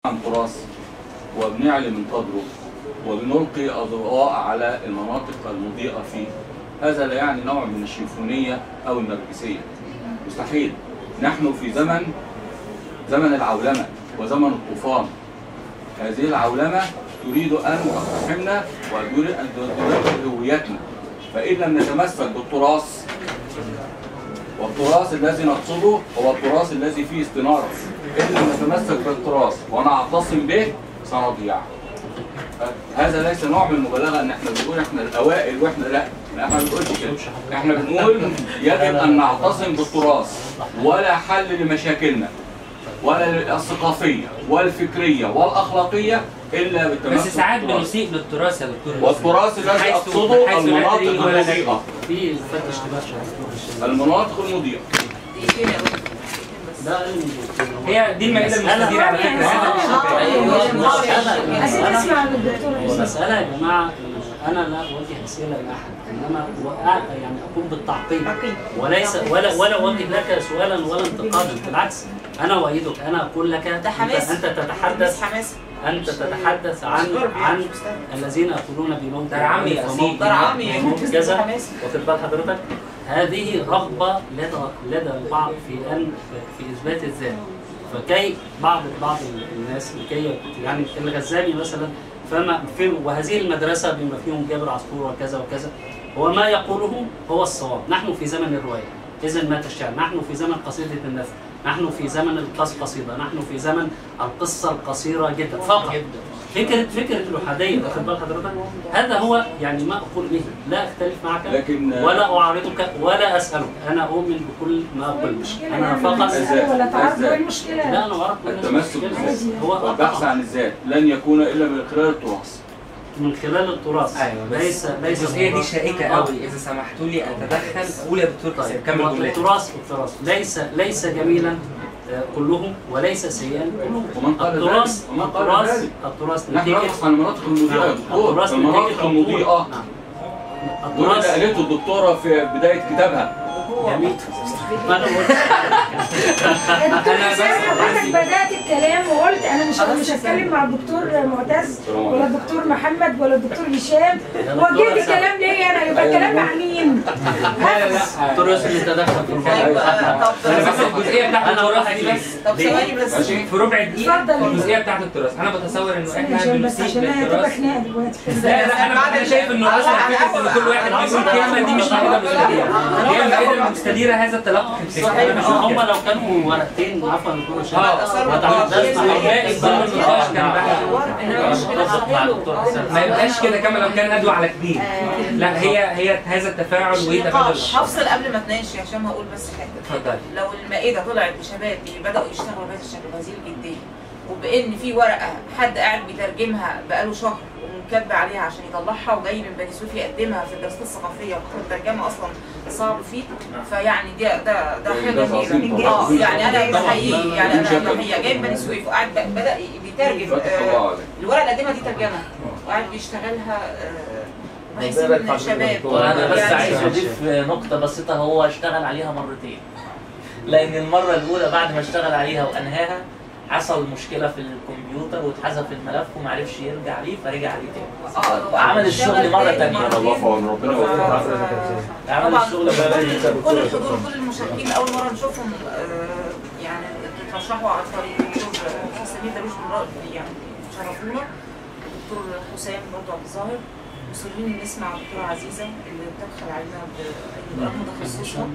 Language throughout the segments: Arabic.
عن تراث وبنعلي من قدره وبنلقي أضواء على المناطق المضيئة فيه. هذا لا يعني نوع من الشيفونية أو النرجسية، مستحيل. نحن في زمن العولمة وزمن الطوفان. هذه العولمة تريد أن تقتحمنا وتريد أن تدمر هويتنا، فإن لم نتمسك بالتراث، والتراث الذي نقصده هو التراث الذي فيه استنارة، إن لم نتمسك بالتراث ونعتصم به سنضيع. هذا ليس نوع من المبالغة ان احنا بنقول احنا الاوائل واحنا لا، احنا ما بنقولش كده. احنا بنقول يجب ان نعتصم بالتراث، ولا حل لمشاكلنا ولا الثقافية والفكرية والأخلاقية إلا بالتمسك. بس ساعات بنسيء للتراث يا دكتور. والتراث الذي أقصده المناطق المضيئة. في فتش المناطق المضيئة. هي دي المائدة المستديرة على فكرة. المسألة يا جماعة، أنا لا أوجه أسئلة لأحد، إنما يعني أقوم بالتعقيب ولا أوجه لك سؤالا ولا انتقادا، بالعكس أنا أؤيدك. أنا أقول لك أنت تتحدث عن الذين يقولون بينهم درعمي كذا، واخد بال حضرتك؟ هذه رغبة لدى البعض في إثبات الذات. فكي بعض الناس لكي يعني الغزالي مثلا وهذه المدرسة بما فيهم جابر عصفور وكذا وكذا، هو ما يقوله هو الصواب. نحن في زمن الرواية، إذن مات الشعر. نحن في زمن قصيدة النثر، نحن في زمن القصيدة، نحن في زمن القصة القصيرة جدا فقط. فكرة الأحادية، واخد بال حضرتك؟ هذا هو يعني ما أقول به، لا أختلف معك ولا أعارضك ولا أسألك، أنا أؤمن بكل ما قلت. أنا فقط ولا تعرض المشكلة. لا، أنا أعرف التمسك بالذات والبحث عن الذات لن يكون إلا من خلال التراث. من خلال التراث. ايوه، ليس الجزئيه دي شائكه قوي. اذا سمحتوا لي اتدخل. قول يا دكتور حسين، كمل. التراث ليس جميلا كله وليس سيئا كله. التراث نحن نبحث عن المناطق المضيئة. المناطق المضيئة واللي قالته الدكتورة في بداية كتابها. انا بس حضرتك بدات الكلام وقلت انا مش هتكلم مع الدكتور معتز ولا الدكتور محمد ولا الدكتور هشام، وجهت الكلام ليه انا؟ يبقى الكلام مع مين؟ لا التراث اللي تدخل في انا بس الجزئيه بتاعت التراث دي بس. طب ثواني بس في ربع دقيقه الجزئيه بتاعت التراث. انا بتصور انه احنا بنسيب للتراث. لا انا شايف انه اصلا فكره ان كل واحد بيقول كلمه دي مش مائده مستديره. هي المائده المستديره هذا التلقي الفكري. هم لو كانوا ورقتين عفوا ما يبقاش كده كمان لو كان ندوة على كبير. لا هي هذا التفاعل وتبادل. هفصل قبل ما تناقش يا هشام، هقول بس حاجه. اتفضل. لو المائده طلعت بشباب بداوا يشتغلوا بهذا الشكل وهذه الجديه، وبان في ورقه حد قاعد بيترجمها بقاله شهر ومكب عليها عشان يطلعها، وجاي من بني سويف يقدمها في الدراسات الثقافيه، والترجمه اصلا صعب فيه، فيعني ده حاجه جميله. يعني انا بحييه، يعني انا بحييه جاي من بني سويف وقاعد بدا بيترجم الورقه اللي قدمها دي ترجمه وقاعد بيشتغلها. بحس ان شباب. وانا بس عايز اضيف نقطه بسيطه، هو اشتغل عليها مرتين، لان المره الاولى بعد ما اشتغل عليها وانهاها حصل مشكله في الكمبيوتر واتحذف الملف وما عرفش يرجع ليه، فرجع عليه تاني. عمل الشغل مره ثانيه. الله في عون ربنا يوفقه. عمل الشغل كل الحضور كل المشاركين اول مره نشوفهم يعني بيترشحوا على طريق الدكتور سمير درويش يعني شرفونا. الدكتور حسام برضه عبد الظاهر، مصرين نسمع الدكتوره عزيزه اللي بتدخل علينا برغم تخصصها.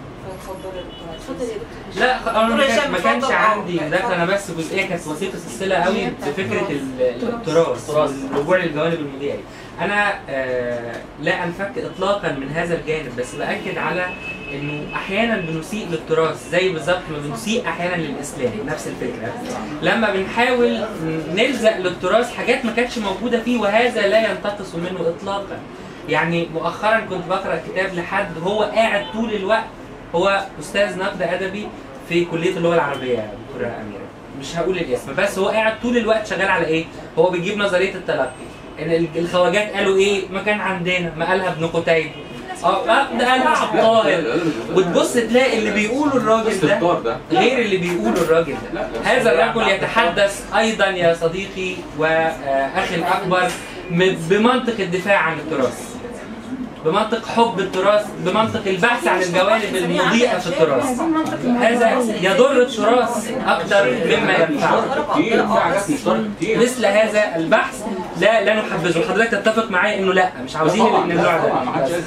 لا انا ما كانش عندي دخل، انا بس جزئيه كانت وثيقه الصله قوي بفكره التراث والرجوع للجوانب المضيئه. انا لا انفك اطلاقا من هذا الجانب، بس باكد على انه احيانا بنسيء للتراث زي بالظبط ما بنسيء احيانا للاسلام. نفس الفكره لما بنحاول نلزق للتراث حاجات ما كانتش موجوده فيه، وهذا لا ينتقص منه اطلاقا. يعني مؤخرا كنت بقرا كتاب لحد هو قاعد طول الوقت، هو استاذ نقد ادبي في كليه اللغه العربيه يا دكتوره اميره، مش هقول الاسم، بس هو قاعد طول الوقت شغال على ايه؟ هو بيجيب نظريه التلقي، ان الخواجات قالوا ايه؟ ما كان عندنا، ما قالها ابن قتيبة، ده قلع الطاهر، وتبص تلاقي اللي بيقوله الراجل ده غير اللي بيقوله الراجل ده. هذا الرجل يتحدث ايضا يا صديقي واخي الاكبر بمنطق الدفاع عن التراث، بمنطق حب التراث، بمنطق البحث عن الجوانب المضيئة في التراث. هذا يضر التراث أكثر مما ينفعه. مثل هذا البحث لا نحبذه. حضرتك تتفق معايا إنه لا، مش عاوزين النوع ده.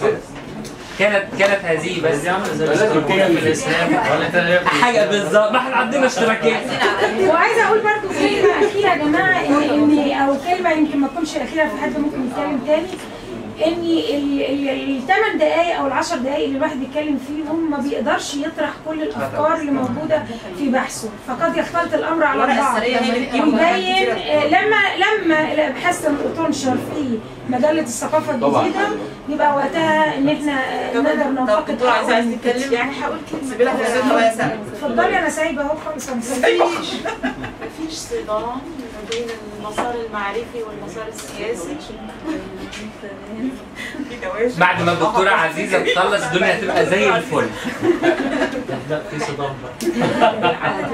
كانت هذه بس اشتراكية في الإسلام ولا حاجة بالظبط، ما احنا عندنا اشتراكية. وعايزة أقول برضه كلمة أخيرة يا جماعة، إن أو كلمة يمكن ما تكونش أخيرة، في حد ممكن يتكلم تاني، ان ال8 دقائق او ال10 دقائق اللي الواحد بيتكلم فيهم ما بيقدرش يطرح كل الافكار اللي موجوده في بحثه، فقد يختلط الامر على بعض. يبين لما الابحاث تنشر في مجله الثقافه الجديده يبقى وقتها ان احنا نقدر ننتقد. دكتور عايز تتكلم؟ يعني هقول كلمه اتفضلي، انا سايبه اهو خالص. مفيش صدام ما بين المسار المعرفي والمسار السياسي. بعد ما الدكتورة عزيزة تخلص الدنيا هتبقى زي الفل. لا في صدام بقى.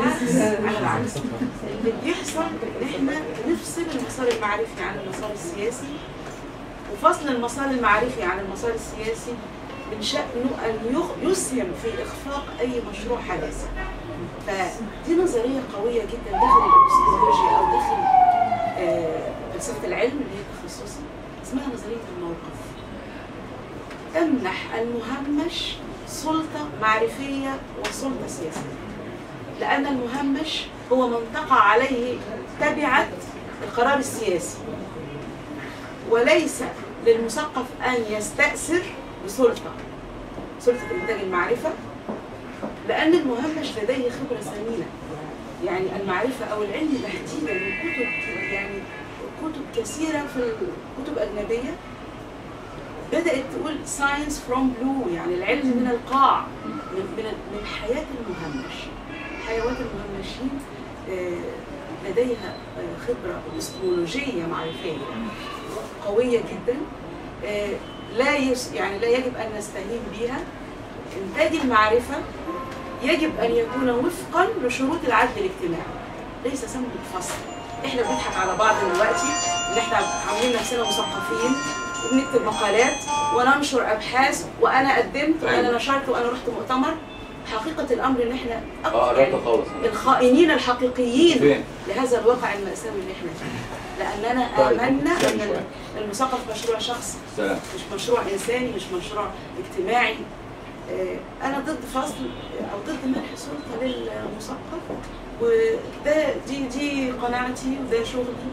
اللي بيحصل ان احنا نفصل المسار المعرفي عن المسار السياسي، وفصل المسار المعرفي عن المسار السياسي من شأنه ان يسهم في اخفاق اي مشروع حداثي. فدي نظريه قويه جدا داخل الابستمولوجيا او داخل فلسفه العلم اللي هي تخصصي، اسمها نظريه الموقف. تمنح المهمش سلطه معرفيه وسلطه سياسيه، لان المهمش هو من تقع عليه تبعه القرار السياسي، وليس للمثقف ان يستأثر بسلطه انتاج المعرفه، لأن المهمش لديه خبرة ثمينة. يعني المعرفة أو العلم تحديدا من كتب، يعني كتب كثيرة في كتب أجنبية بدأت تقول science from blue، يعني العلم من القاع، من حياة المهمش. حيوات المهمشين لديها خبرة أبستمولوجية معرفية قوية جدا، لا يجب أن نستهين بها. إنتاج المعرفة يجب أن يكون وفقا لشروط العدل الاجتماعي، ليس سبب الفصل. إحنا بنضحك على بعض دلوقتي إن إحنا عاملين نفسنا مثقفين وبنكتب مقالات وننشر أبحاث، وأنا قدمت وأنا نشرت وأنا رحت مؤتمر. حقيقة الأمر إن إحنا يعني الخائنين الحقيقيين لهذا الواقع المأساوي اللي إحنا فيه، لأننا آمنا أن المثقف مشروع شخصي، مش مشروع إنساني، مش مشروع اجتماعي. أنا ضد فصل أو ضد منح سلطة للمثقف، وده دي قناعتي وده شغلي،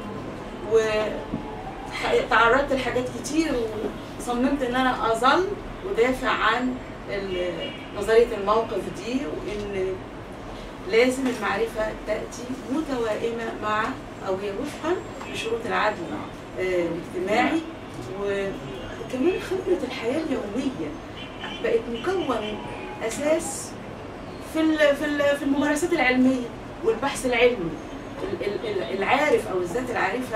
وتعرضت لحاجات كتير وصممت إن أنا أظل ودافع عن نظرية الموقف دي، وإن لازم المعرفة تأتي متوائمة مع أو هي وفقا لشروط العدل الاجتماعي، وكمان خبرة الحياة اليومية بقت مكون أساس في الممارسات العلمية والبحث العلمي. العارف أو الذات العارفة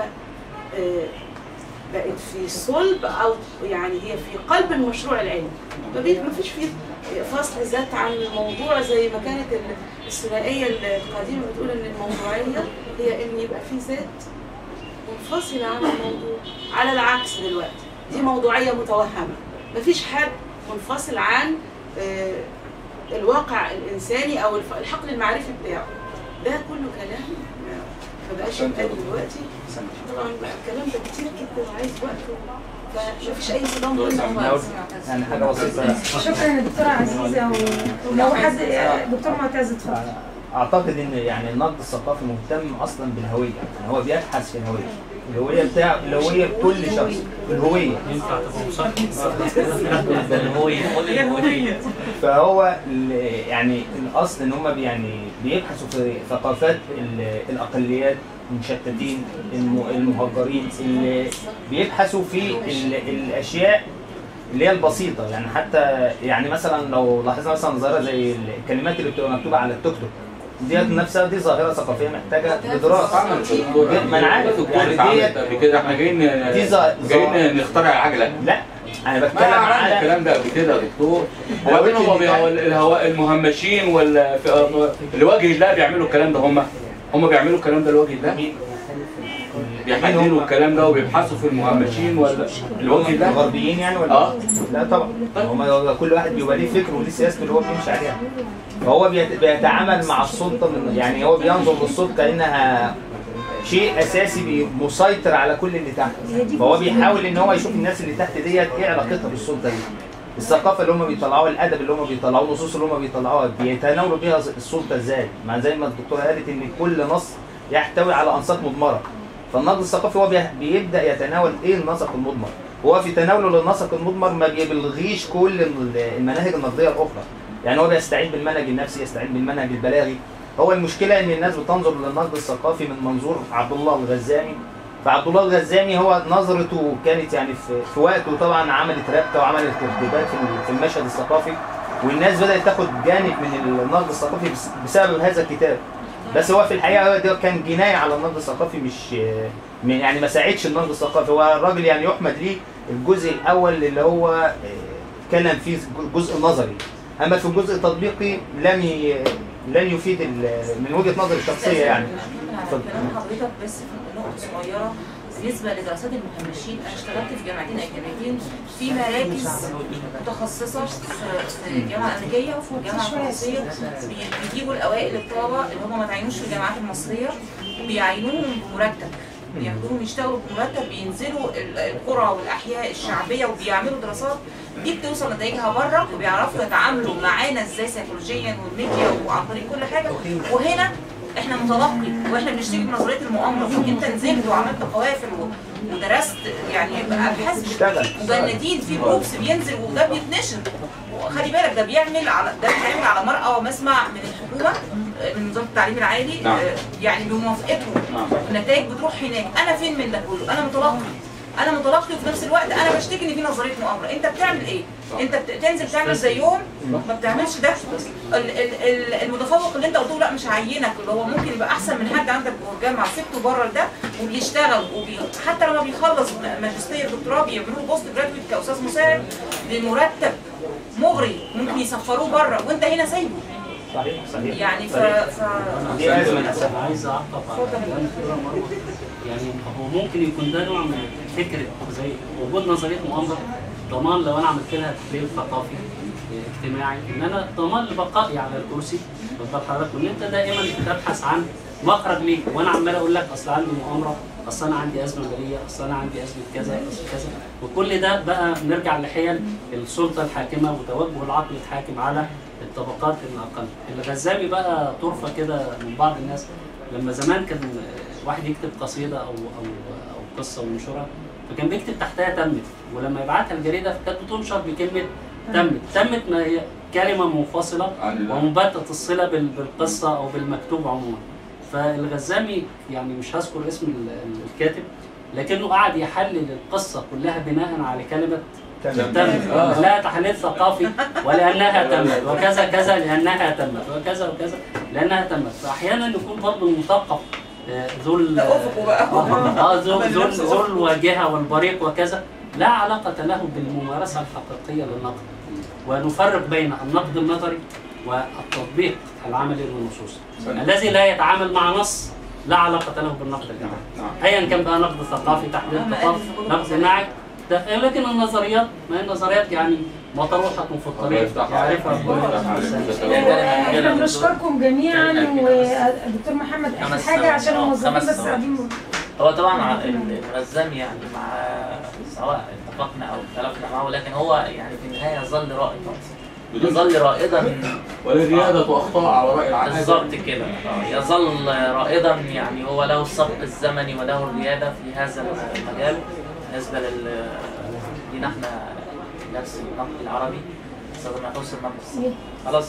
بقت في صلب أو يعني هي في قلب المشروع العلمي. ما فيش فيه فصل ذات عن الموضوع زي ما كانت الثنائية القديمة بتقول إن الموضوعية هي إن يبقى في ذات منفصلة عن الموضوع. على العكس دلوقتي دي موضوعية متوهمة، ما فيش حد منفصل عن الواقع الإنساني أو الحقل المعرفي بتاعه. ده كله كلام ما بقاش يتقال دلوقتي. طبعا الكلام ده كتير جدا وعايز وقت، فمفيش أي صدام بينهم. يعني حاجة بسيطة. شكرا يا دكتورة عزيزة. ولو حد دكتور معتز اتفضل. اعتقد ان يعني النقد الثقافي مهتم اصلا بالهويه، يعني هو بيبحث في الهويه بتاع الهويه بكل شخص، الهويه ينفع تبقى الهويه. فهو يعني الاصل ان هم يعني بيبحثوا في ثقافات الاقليات المشتتين، المهجرين، اللي بيبحثوا في الاشياء اللي هي البسيطه. يعني حتى يعني مثلا لو لاحظنا مثلا ظاهره زي الكلمات اللي بتبقى مكتوبه على التوك توك ديت نفسها، دي ظاهره ثقافيه محتاجه لدراسه. ما انا عارف يعني ديت قبل كده احنا جايين نخترع عجله. لا انا ما بتكلم عملنا على الكلام ده قبل كده يا دكتور. وبعدين هو المهمشين ولا لوجه الله بيعملوا الكلام ده، هم بيعملوا الكلام ده لوجه الله؟ بيحللوا الكلام ده وبيبحثوا في المهمشين ولا لوجه الله؟ الغربيين يعني ولا؟ لا طبعا. هم كل واحد بيبقى ليه فكره وليه سياسته اللي هو بيمشي عليها. فهو بيتعامل مع السلطه يعني هو بينظر للسلطه كانها شيء اساسي مسيطر على كل اللي تحت. فهو بيحاول ان هو يشوف الناس اللي تحت ديت ايه علاقتها بالسلطه دي. الثقافه اللي هم بيطلعوها، الادب اللي هم بيطلعوه، النصوص اللي هم بيطلعوها بيتناولوا بيها السلطه ازاي؟ مع زي ما الدكتوره قالت ان كل نص يحتوي على انساق مضمره. فالنقد الثقافي هو بيبدا يتناول ايه النسق المضمر. هو في تناوله للنسق المضمر ما بيلغيش كل المناهج النقديه الاخرى. يعني هو بيستعين بالمنهج النفسي، يستعين بالمنهج البلاغي. هو المشكله ان الناس بتنظر للنقد الثقافي من منظور عبد الله الغزامي. فعبد الله الغزامي هو نظرته كانت يعني في وقته طبعا عملت ربكه وعملت ارتباط في المشهد الثقافي، والناس بدات تاخد جانب من النقد الثقافي بسبب هذا الكتاب. بس هو في الحقيقه ده كان جنايه على النقد الثقافي، مش يعني ما ساعدش النقد الثقافي. هو الراجل يعني يحمد ليه الجزء الاول اللي هو اتكلم فيه جزء نظري، اما في الجزء التطبيقي لن يفيد من وجهه نظري الشخصيه يعني. كلام حضرتك بس في نقطه صغيره بالنسبه لدراسات المهمشين. انا اشتغلت في جامعتين اكاديميتين في مراكز متخصصه في الجامعه الامريكيه وفي الجامعه الفرنسيه، بيجيبوا الاوائل الطلبه اللي هم ما تعينوش في الجامعات المصريه وبيعينوهم بمرتب، بياخدوهم يشتغلوا بمرتب، بينزلوا القرى والاحياء الشعبيه وبيعملوا دراسات دي بتوصل نتائجها بره، وبيعرفوا يتعاملوا معانا ازاي سيكولوجيا والميديا وعن طريق كل حاجه. وهنا احنا متلقي واحنا بنشتغل بنظريه المؤامره. انت نزلت وعملت قوافل ودرست يعني ابحاث مجندين في جروبس بينزل وده بيتنشر. خلي بالك ده بيتعمل على مرأى ومسمع من الحكومه من وزاره التعليم العالي، يعني بموافقتهم. النتائج بتروح هناك. انا فين من ده كله؟ انا متلقي وفي نفس الوقت انا بشتكي ان في نظريه مؤامره. انت بتعمل ايه؟ انت بتنزل تعمل زيهم؟ ما بتعملش ده. المتفوق اللي انت قلت له لا مش هعينك، اللي هو ممكن يبقى احسن من حد عندك جوه الجامعه، سبته بره ده وبيشتغل حتى لما بيخلص ماجستير دكتوراه بيعملوا بوست جرادويت كاستاذ مساعد بمرتب مغري، ممكن يسفروه بره وانت هنا سايبه. صحيح يعني دي ازمه. عايز اعقب على يعني هو ممكن يكون ده نوع من فكره زي وجود نظريه مؤامره، ضمان لو انا عملت لها تحليل ثقافي اجتماعي ان انا ضمان لبقائي على الكرسي. بالضبط حضرتك ان انت دائما بتبحث عن مخرج ليه، وانا عمال اقول لك اصل عندي مؤامره، اصل انا عندي ازمه ماليه، اصل انا عندي ازمه كذا، اصل كذا. وكل ده بقى نرجع لحيل السلطه الحاكمه وتوجه العقل الحاكم على الطبقات الاقل. الغزامي بقى طرفه كده من بعض الناس، لما زمان كان واحد يكتب قصيده او قصه وينشرها فكان بيكتب تحتها تمت، ولما يبعتها الجريده فكانت بتنشر بكلمه تمت ما هي كلمه منفصله ومنبتة الصله بالقصه او بالمكتوب عموما. فالغزامي يعني مش هذكر اسم الكاتب لكنه قعد يحلل القصه كلها بناء على كلمه تمت، لا تحليل ثقافي ولانها تمت وكذا كذا لانها تمت وكذا وكذا لانها تمت. فاحيانا يكون برضه المثقف ذو الواجهه والبريق وكذا لا علاقه له بالممارسه الحقيقيه للنقد. ونفرق بين النقد النظري والتطبيق العملي للنصوص. الذي لا يتعامل مع نص لا علاقه له بالنقد الجماعي ايا كان بقى نقد ثقافي، تحليل ثقافي، نقد جماعي. لكن النظريات ما هي النظريات يعني مطروحه في الطريق يعرفها احنا بنشكركم جميعا. والدكتور محمد اخر حاجه عشان الموظفين بس قاعدين. هو طبعا الغزامي يعني مع سواء اتفقنا او اختلفنا معه، لكن هو يعني في النهايه يظل رائدا والرياده اخطاء على راي العالم. بالظبط كده، يظل رائدا يعني هو له السبق الزمني وله الرياده في هذا المجال. بالنسبه لينا احنا درس النقد العربي استاذ محوس النقد خلاص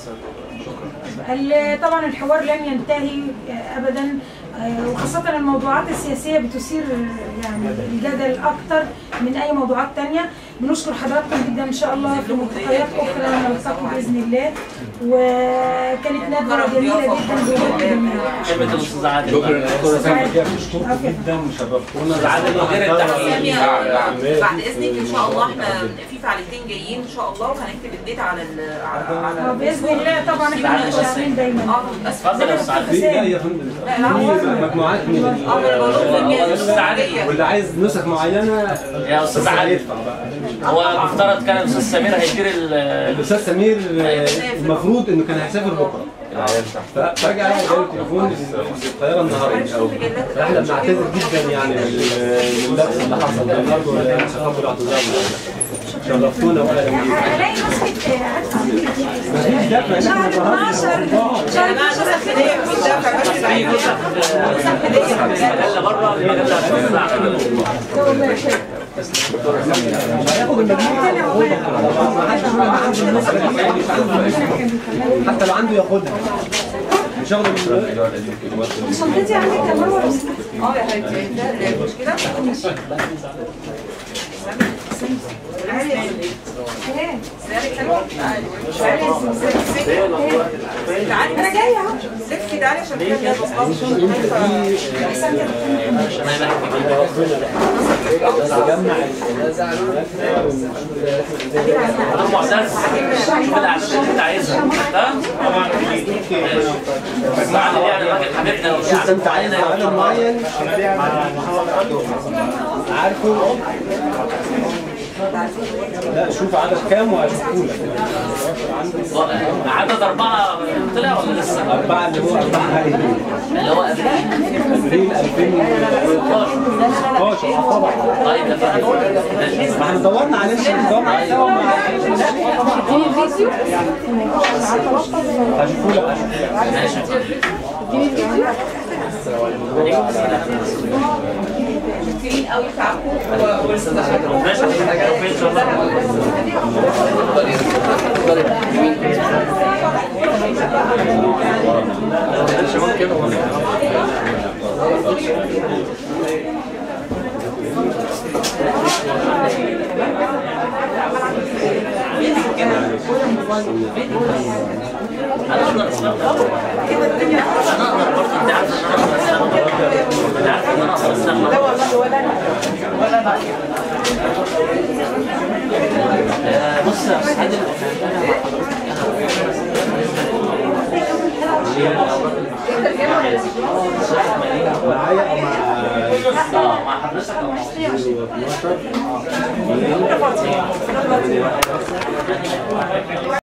طبعا الحوار لن ينتهي ابدا، وخاصة الموضوعات السياسية بتثير يعني الجدل أكتر من أي موضوعات تانية. بنشكر حضراتكم جدا إن شاء الله في ملتقيات أخرى نلتقي بإذن الله، وكانت ندوة جميلة جدا. كلمة الأستاذ عادل. شكرا دكتورة سامية، بشكرك جدا وشرفتونا. عادل مدير التحليل. بعد إذنك إن شاء الله إحنا في فعاليتين جايين إن شاء الله، وهنكتب الديت على بإذن الله. طبعا إحنا متشائمين دايما. اتفضل يا أستاذ عادل. يا فندم مجموعات من واللي عايز نسخ معينه يا استاذ علي هو مفترض كان الاستاذ سمير هيدير الاستاذ سمير المفروض انه كان هيسافر بكره فجأة جالي تليفون الطياره النهارده فاحنا بنعتذر جدا يعني باللبس اللي حصل ده، برضه نتقبل اعتذارنا. شرفتونا ولا هلاقي نسخة مفيش دفع شهر 12 شهر 12 بره حتى لو عنده ياخدها مش هاخد شنطتي عندك كمان ولا يا حبيبتي مش كده؟ انا جايه اهو. لفي تعالي عشان كده معتز شوف الاعداد اللي انت عايزها طبعا مجموعه يعني راجل حبيبنا انت عايز عدد معين عارفه؟ لا شوف عدد كام وهشوفه لك. عدد 4 طلع ولا لسه؟ 4 اللي هو 4 هايلين اللي هو ابريل 2016 طبعا. طيب يا فندم ما احنا دورنا عليه هشوفه لك. كتير قوي تعبوا ماشي ان شاء بص يا استاذ عادل مع حضرتك او مع